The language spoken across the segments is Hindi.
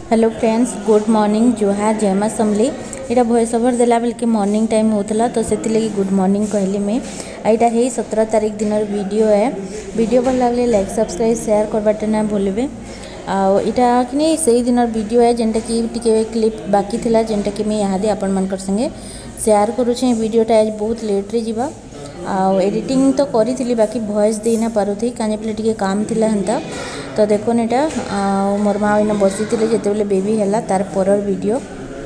हेलो फ्रेंड्स, गुड मॉर्निंग, जोहार, जय मां समली। यहाँ वॉइस ओवर देला बेल के मॉर्निंग टाइम होता तो से लगी गुड मॉर्निंग कहली मैं। यहाँ है 17 तारीख दिन वीडियो है। वीडियो भल लगे लाइक सब्सक्राइब शेयर करवाटा ना भूलिए। आटा कि से दिन वीडियो है जेनटा कि टिके क्लिप बाकी थिला जेनटा कि मैं यहाँ आपण मान संगे शेयर करुचे। वीडियोटा आज बहुत लेट्रे जावा एडिटिंग तो करी बाकी वॉइस दे ना पारुथी कहीं टे काम थिला हेन्ता। तो देखो यहाँ मोर माँ इन बसी जिते बेबी है तार पर वीडियो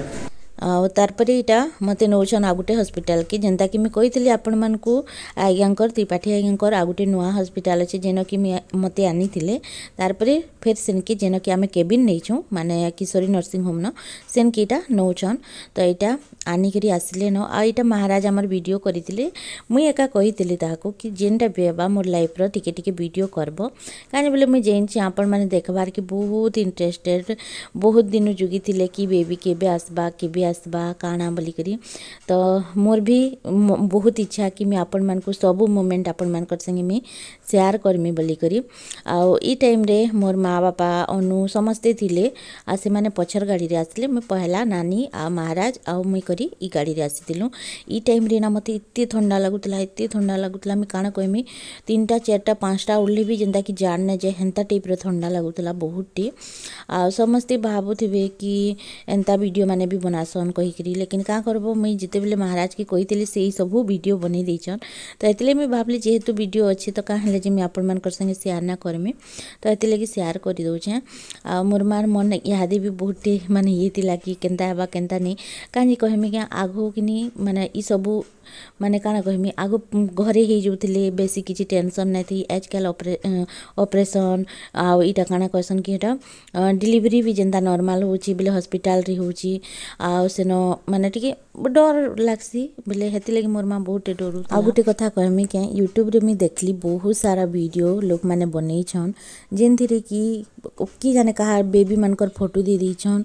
तारपर यहाँ मत नौन आ गोटे हस्पिटाल की जेनता कि मैं कही आपण मानकू आज्ञाकर त्रिपाठी आज्ञाकर आ गोटे नुआ हस्पिटाल अच्छे जेन कि मत आनी तारपर फिर सेन की जेन कि आम केबिन नहीं माने किशोरी नर्सिंग होम न सेन की नौन। तो यहाँ आनिकी आसिले न आईटा महाराज आमर वीडियो करते मुई एका कही कि जेनटा भी है मोर लाइफ टिके टिके वीडियो करब कहीं बोले मुझे जानी आपण मैंने देखबार कि बहुत इंटरेस्टेड बहुत दिन जुगी थे कि बेबी केबे आसबा केबे आसबा काଣା बोली करी। तो मोर भी बहुत इच्छा कि मैं आपण मान को सब मोमेंट आपण मान संगे मैं शेयर करमी बोली करी। ई टाइम रे मोर माँ बापा अनु समस्ते थिले आ से माने पछर गाड़ी रे आसले मैं पहला नानी आ महाराज आ मुई करी ई गाड़ी रे आसीतिलु। ई टाइम रे ना मते इत्ते ठंडा लगुतला मैं काଣା कहमी 3टा 4टा 5टा उड़ले भी जेंता कि जान ना जाए हेन्ता टाइप रे ठंडा लगुतला बहुत टी। आ समस्ते भावुथिबे कि एंता वीडियो माने भी बनासन कहीकरी लेकिन का करबो मुई जिते बेले महाराज के कही से सबू वीडियो बने देछन। तो एतले मैं भावली जेहेतु वीडियो अच्छी तो कहाँ जे मैं आपण मान संगे शेयर ना करमी तो एते लगी शेयर कर दौचे। आ मोर मार मन इहादे भी बहुत माने ये थिला कि केनता हेबा केनता नहीं कहीं कहमी क्या आगो कि माने ई सबू माने काଣା कहमी आगो घरे ही जाऊे बेसी किसी टेंशन नहीं थी आजकल ऑपरेशन आईटा काଣା कहसन कि डिलीवरी भी जेनता नॉर्मल होची बेले हॉस्पिटल रे होची सेन माने टिके डर लागसी बोले हेती लगी मोर माँ बहुत डरू। आ गोटे कथा कहमी क्या यूट्यूब रे मैं देखली बहुत सारा वीडियो लोग माने बनै छन जेन थी कि जाने कहा बेबी मानकर फोटो दे दीछन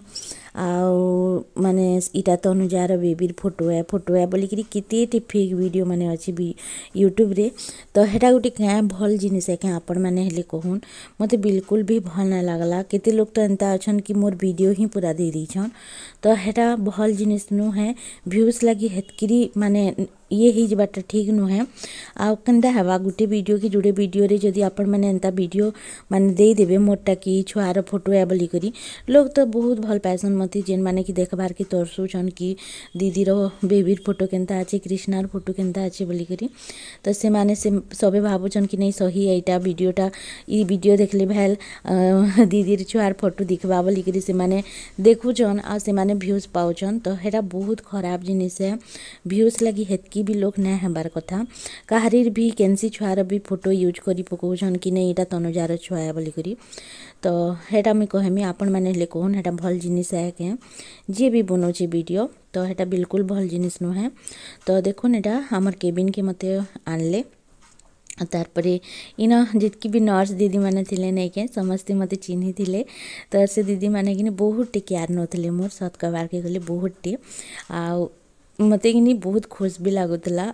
माने इटा तो अनुजार बेबी फोटो है बोलिकी केते फेक वीडियो माने अच्छी यूट्यूब रे। तो हेटा गोटे क्या भल जिनिस है क्या आपण मैंने हेले कहून मते बिल्कुल भी भल ना लगला। केते लोग तो एंता अच्छन कि मोर वीडियो ही पूरा दे दीछन तो हेटा भल जिनिस नु है व्यूज लगी हेतकिरी माने ये ही बात ठीक नुहे। आंता हवा गोटे वीडियो कि जोड़े वीडियो रे जदि आपण मैंने एंता वीडियो माने दे देबे मोटा कि छुआर फोटो है बोली करी लोग तो बहुत भल पाएसन मत जेन माने कि देखबार के तरसुचन कि दीदी रो बेबीर फोटो केनता अच्छे कृष्णार फोटो केनता अच्छे बोली करी। तो से माने से सबे भावुचन कि नहीं सही एटा वीडियोटा ई वीडियो देखले भेल दीदी छुआर फोटो दिखबा बोली करी से माने देखुचन आ से माने व्यूज पाउचन। तो हेटा बहुत खराब जिनिस है व्यूज लगी हेतकी भी लोग ना हेबार कथा कहारीर भी केनसी छुआर भी फोटो यूज करी पकाउछन कि नहीं एटा तनुजार छुआ है बोली करी। तो हेटा मैं कहमी आपण मैंने हेले कहून हेटा भल जिनिस है के जे भी बनाऊे वीडियो तो हेटा बिल्कुल भल जिनिस नुहे। तो देखुन एटा हमर केबिन के मते आनले तारपर इन जितकी भी नर्स दीदी मैंने थिले नहीं के समस्ते मते चिन्ही थिले। तो से दीदी मैंने कि बहुत टी केयर नौले मोर सत कबार के गले बहुत टी आ मते कि बहुत खुश भी लगुला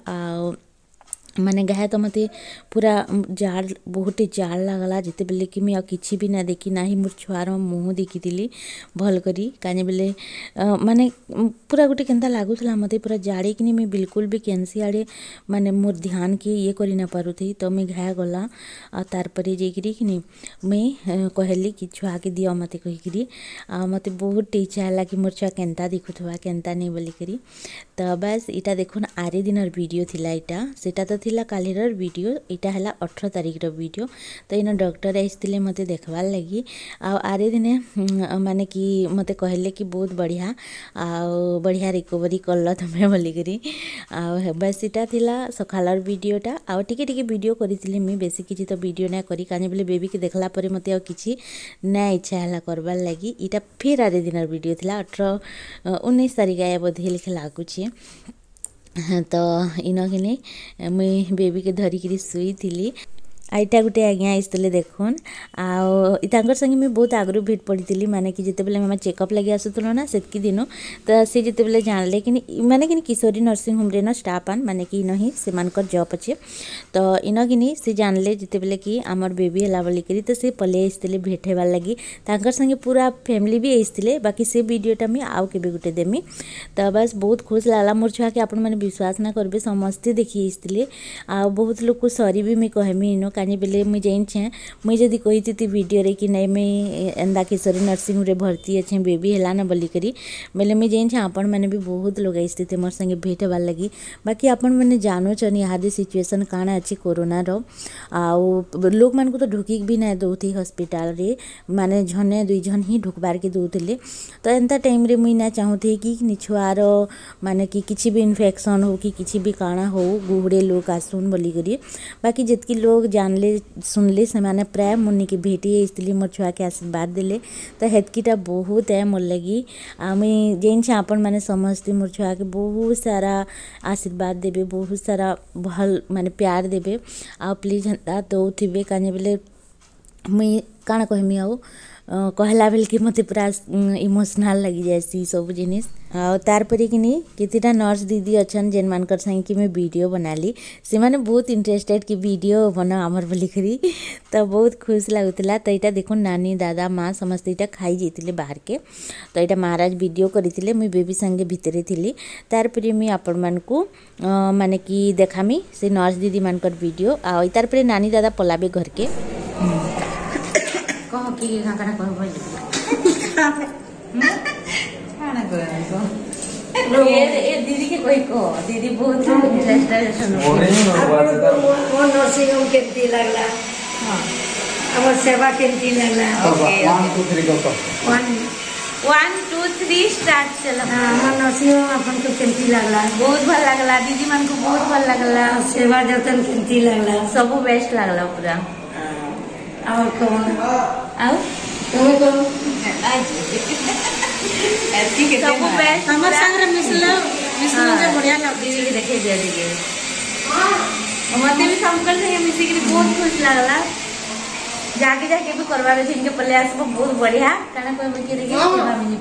माने गाय तो मते पूरा जाड़ बहुत जाड़ लगला जिते बेले कि मैं किसी भी ना देखी ना ही मोर छुआर मुँह देखी भल करी कहीं बेले माने पूरा गोटे केनता लगुला मते पूरा जाड़ी कि मैं बिल्कुल भी कैंसी आड़े माने मोर ध्यान के ये करी ना पारुथी। तो मैं घाय गला तारपर जाकरी कि मैं कहली कि छुआ के दिया मते कहीकरी मत बहुत इच्छा है कि मोर छुआ केनता दिखुवा केनता नहीं बोली करी। तो बस इटा देखुन आरे दिन वीडियो थिला इटा सेटा तो थिला कालीर वीडियो इटा है 18 तारीख वीडियो। तो इन डॉक्टर आसते मते देखबार लगी आरे दिने माने कि मते कहले कि बहुत बढ़िया बढ़िया रिकवरी कल तुम्हें बोलिकी बस इटा थिला सकालर वीडियोटा आ टिके टिके वीडियो करी मुझे बेसी किसी तो वीडियो ना करी कहीं बोले बेबी के देखला पर मत किसी ना इच्छा है करबार लगी इटा फिर आरे दिन वीडियो थिला 18-19 तारीख आया बोधे लिखे लगुचे। तो इन कि मुई बेबी के धरिकी शुई थी आईटा गोटे आज्ञा आसते देखुन आर संगे मुझे बहुत आगु भेट पड़ी माने कि जिते बेले चेकअप लगे आसुलु ना से दिन तो सी जिते बेले जानले कि माने कि किशोरी नर्सिंग होम रे ना स्टाफ आन माने कि इन ही से जॉब अच्छे तो इन कि सी जानले जिते बेले कि आमर बेबी है बोलिकी तो सी पलि आसते भेट होबार लगी संगे पूरा फैमिली भी आसते बाकी से वीडियोटा मुझे आउ के गोटे देमी तो बस बहुत खुश लगा मोर छुआ के आपने विश्वास ना करेंगे समस्ते देखी आसते आ बहुत लोग को सॉरी भी मुझे कहमी इनो कहीं बेले मुझे जाइए मुझे जदि कही वीडियो रे कि नहीं मुझे एंदा किशोरी नर्सिंग रे भर्ती अच्छे बेबी है ना बोलिकी बेले मुझे जाइए आपण मैंने भी बहुत लोग आसते मोर संगे भेट होबार लगी बाकी आपण मैंने जानून यहाँ सिचुएसन काଣା अच्छी कोरोना रो लोक मान को तो ढुकिक भी ना दौथी हॉस्पिटल रे माने झने दुई जन ही ढुकबार के दौले तो एंता टाइम रे मुई ना चाहूथी कि छुआर माने कि किसी भी इन्फेक्शन हो कि किसी भी काଣା हो गुहड़े लोग आसुन बोलिकी बाकी जितकी लोग जानले सुनले से माने प्राय मुन्नी के भेटी आसती मोर छुआ के आशीर्वाद देले तो हेतकीटा बहुत है मोर लगी मुई जेन आपण मैंने समझती मोर छुआ के बहुत सारा आशीर्वाद देवे बहुत सारा भल माने प्यार देवे आ प्लीज हंता दौथे कहीं बेले मुई काଣା कहमी आउ कहला बेल कि मत पूरा इमोशनल लगी जाए सब जिनिस तारपर कि कितना नर्स दीदी अच्छन जेन मानकर संग कि मैं वीडियो बनाली से माने बहुत इंटरेस्टेड कि वीडियो बना आमर बोलिकी तो बहुत खुश लगुला तो यहाँ देखो नानी दादा माँ समस्ते यहाँ खाई जाते बाहर के तो यहाँ महाराज वीडियो करते मुई बेबी संगे भितर थी तारपर मुई आपण मानकू माने कि देखामी से नर्स दीदी मानकर वीडियो आ तारपर नानी दादा पलाबे घर के कह कि काना कह ए दीदी के कोई को दीदी बहुत इंटरेस्टेड वो नर्सिंग होम केमती लागला हां हमर सेवा केमती लागला ओके 1 2 3 को 1 2 3 स्टार्ट चलो हां नर्सिंग होम अपन को केमती लागला बहुत भल लागला दीदी मन को बहुत भल लागला सेवा जतन केमती लागला सब बेस्ट लागला पूरा और कौन आउ तुम्हें को ठीक है सब बेस्ट हमर संग मिसलो से बढ़िया लग दीदी के देखे दिया दीदी मते भी संकल से मिसी के बहुत खुश लागला जाके जाके भी करवा रहे थे इनके प्रयास को बहुत बढ़िया काना कोई में के सेवा मिली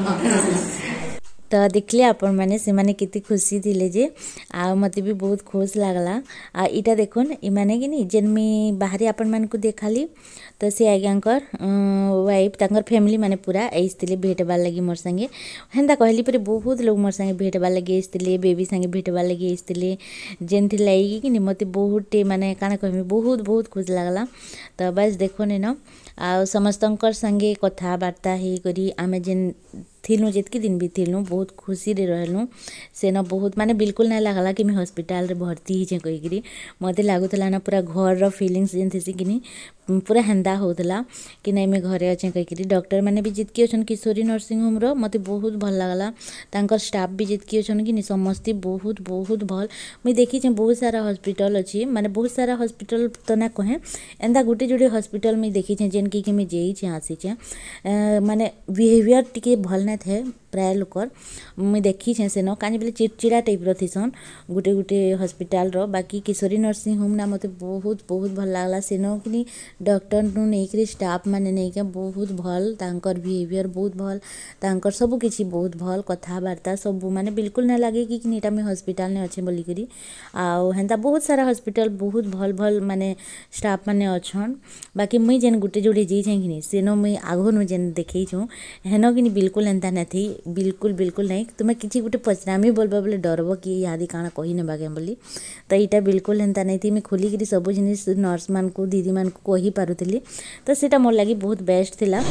परवा तो देखले आपण मैंने से माने कितनी खुशी थी जे आ मते भी बहुत खुश लागला आ इटा देखुन इमाने कि नहीं जेन में बाहरी आपण मान को देखाली तो से आज्ञाकर वाइफ तांकर फैमिली माने पूरा आसते भेटबार लगी मोर संगे हेन्ता कहली पर बहुत लोग मोर संगे भेटबार लगी आसते बेबी संगे भेटबार लगी आसते जेन थी लगी कि मते बहुत माने काना कहमी बहुत बहुत खुश लागला तो बस देखो न आ समस्तंकर संगे कथबार्ता ही करी आमे जेन थिलु जितकी दिन भी थिलु बहुत खुशी रे रहलु से न बहुत माने बिल्कुल ना लागला कि मैं हॉस्पिटल रे भर्ती ही कहीकि मते लागुला ना पूरा घर रो फीलिंग्स जेन थी कि पूरा हेन्दा होतला कि नहीं मैं घरे अच्छे कहीकि डॉक्टर मैंने भी जितकी अच्छन किशोरी नर्सिंग होम रो मते बहुत भल लागला तांकर स्टाफ भी जितकी अच्छन कि समस्ते बहुत बहुत भल मुझे देखी बहुत सारा हॉस्पिटल अच्छी माने बहुत सारा हॉस्पिटल तो ना कहे एंदा गोटे जोड़े हॉस्पिटल मुझे देखी जेन कि मैं जाइए आसी माने बिहेवियर टिके भल ना थे प्राय लोकर मुझे देखी से न कहीं बोले चिड़चिड़ा टाइप थीसन गोटे गोटे हॉस्पिटल रो बाकी किशोरी नर्सिंग होम ना मते बहुत बहुत भल लागला से न कि डॉक्टर नु नहीं स्टाफ माने नहीं क्या बहुत भल तांकर बिहेवियर बहुत भल तांकर सब किसी बहुत भल कथबार्ता सब माने बिल्कुल ना लगे कि नीटा में हॉस्पिटल ने अच्छे बोलिकी आउ हेन्ता बहुत सारा हॉस्पिटल बहुत भल भल माने स्टाफ माने अच्छन बाकी मुई जेन गोटे जोड़े जाइए कि से न मुई आगो नु जेन देखी छूँ हेन कि बिल्कुल एंता ना थी बिल्कुल बिल्कुल नहीं तुम्हें किसी गोटे पचरामी बोलबा बोले डरब कि यादी काଣା कही नेबा के बोली तो यहाँ बिल्कुल एंता नहीं थी मैं खोलिकी सब जिनिस नर्स मान को दीदी मान को कही पारुली तो सीटा मोर लगी बहुत बेस्ट थिला।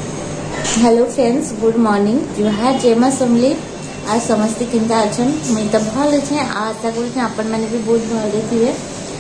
हेलो फ्रेंड्स गुड मॉर्निंग जुहार जय मां समली आज समस्ते केनता अच्छन मुई तो भल अच्छे आशा कर आपण मैंने भी बहुत भल थे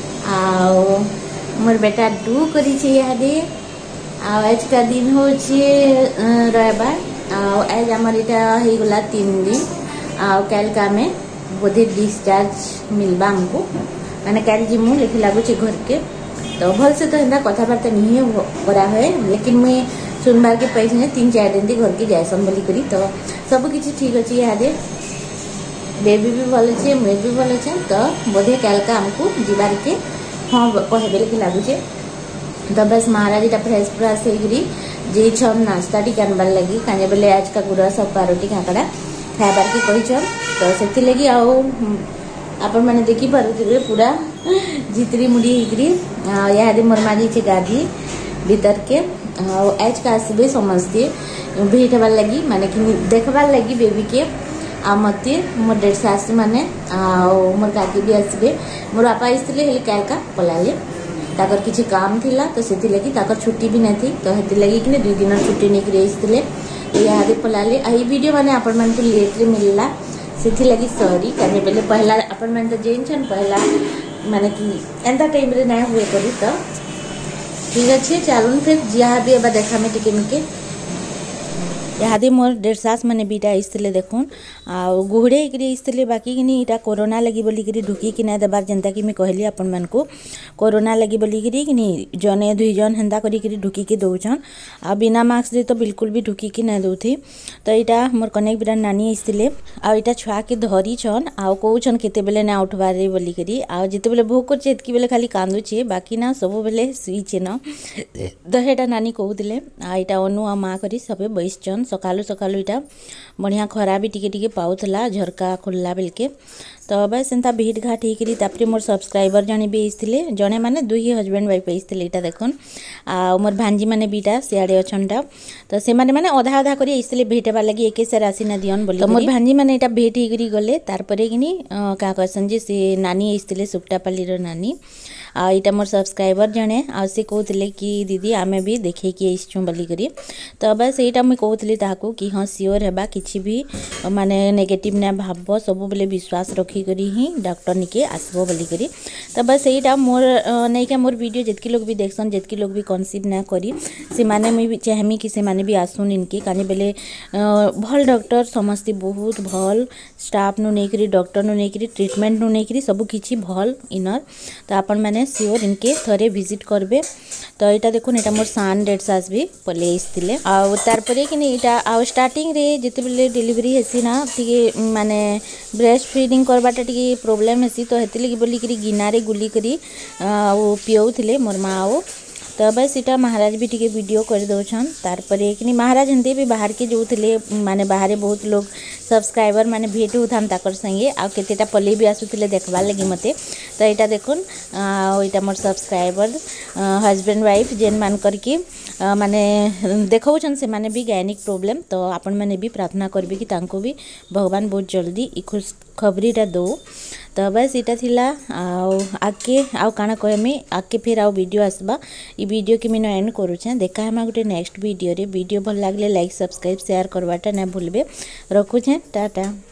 आ मोर बेटा डू करी इहादे आज का दिन हो रविवार आज आमर यहाँ होगला 3 दिन कल का में बोधे डिस्चार्ज मिलवा हमको मैंने कल जीमु लेकिन लगुच घर के तो भल से तो एंता कथबार्ता नहीं करा हुए लेकिन मुई सुनबार के पैसे 3-4 दिन घर के जायसन बोलिकी तो सब किसी ठीक अच्छे यहाँ बेबी भी भल अच्छे मुझे भी भल अच्छे तो बोधे कल का हमको जीवार के हाँ कहबे लेकिन लगुचे। तो बस महाराज इटा फ्रेश फ्राश होगी जे छन नाश्ता टी आनबार लगी खाने बेले आज का गुड़ा सब पारोटी काकड़ा खाइबार के कहीछन। तो से लगी आपण मैंने देखी पारे पूरा जितरी मुड़ी होगी यहाँ मोर माँ जी गाधी भीतर के आज का आसबे समस्ते भेट हबार लगी माने कि देखबार लगी बेबी के आ मते मोर डेढ़ सास माने मोर काकी भी आसबे मोर बापा आसते हेल्ले कालका पलाले ताकर किसी काम थिला तो से लगी ताकर छुट्टी भी नहीं थी तो हेती लगी कि 2 दिन छुट्टी नहीं आसते तो यहाँ पलाले आई वीडियो माने आपण मन को लेट मिलला से लगी सॉरी कहीं बेले पहला अपन मैंने तो जेन छन पहला माने कि एंता टाइम रे ना हुए करी तो ठीक अच्छे चलून फिर जहाँ भी एबा देखा में टिके मिके यहाँ मोर डेढ़ सास मैंने बीटा आसते देखुन आ गुहड़े आसते बाकी कि इटा कोरोना लगी बोलिकी ढुकी कि ना देबार जेनता कि कहली आपण मन को कोरोना लगी बोलिकी कि जने 2 जन हेन्ता करी ढुकी दौन आ बिना मास्क दे तो बिल्कुल भी ढुकी ना दौथी। तो यहाँ मोर कनेक बिराट नानी आसते आटा छुआ के धरी छन आउ कौन केते बेले ना उठबारे बोलिकी आ जिते बेले भोग कर एतकी बेले खाली कांदुचे बाकी ना सब बेले सुईचे न तो हेटा नानी कहते आटा अनु आ माँ करी सबे बैसचन सकालू सकालू इटा बढ़िया खरा भी टिके पाऊला झरका खोलला बेलके। तो बस एंता भेट घाट होकर मोर सब्सक्राइबर जने भी आसते जने माने 2 हजबैंड वाइफ आसते यहाँ देखन आ मोर भांजी मैंने बीटा सियाड़े अच्छनटा तो से माने अधा अधा कर आसते भेट हबार लगी एक सार आसी ना दियन बोली तो मोर भांजी मैंने यहाँ भेट होकर गले तारपरे कि क्या कहसन जे से नानी आसते सुकटापाली नानी आईटा मोर सब्सक्राइबर जने आ से कहते कि दीदी आमे भी देखे कि आसचुँ बोलिकी। तो बस यहाँ मुझे कहती ताकू कि हाँ सियोर है किसी भी माने नेगेटिव ना भाव सब बेले विश्वास रखी करी ही डॉक्टर निके आसबो बोलिकी। तो बस यहाँ मोर नहीं क्या मोर वीडियो जितकी लोग भी देखसन जितकी लोग भी कनसिव ना करी से माने मुझे चाहमी कि से माने भी आसुन इनके कानी बेले भल डॉक्टर समस्ते बहुत भल स्टाफ नु नहीं डॉक्टर नु नहीं ट्रीटमेंट नु नहीं सब किसी भल इनर तो आपण मैंने सियोर इनके थरे विजिट करबे। तो यहाँ देखो यहाँ मोर सान डेढ़ सास भी पले आसते आरपर कि यहाँ स्टार्टिंग रे जिते बेले डिलीवरी हेसी ना टी माने ब्रेस्ट फीडिंग करवाटा टी प्रोब्लेम हेसी तो हेती लगी बोलिकी गिनारे गुलिकी पिओले मोर माँ आओ। तो बस इटा महाराज भी टिके वीडियो कर दौन तारपर कि महाराज हेन्ते भी बाहर के जो थे माने बाहर बहुत लोग सब्सक्राइबर माने भेट होता ताकर संगे आ केतेटा पल्ले भी आसुले देखबार लगी मते। तो यहाँ देखुन यहाँ मोर सब्सक्राइबर हजबैंड वाइफ जेन मान करके माने देखौछन से माने भी गायनिक प्रॉब्लम तो आपण मैंने भी प्रार्थना करबे कि तांको भी भगवान बहुत जल्दी ई खुश खबरीटा दो। तो बस इटा थिला आगे आउ काना कहमी आगे फिर आउ वीडियो आसबा ई वीडियो के मैं एंड करूछे देखा है गोटे नेक्स्ट वीडियो रे वीडियो भल लागले लाइक सब्सक्राइब शेयर करवाटा ना भूलबे रखुछे टाटा।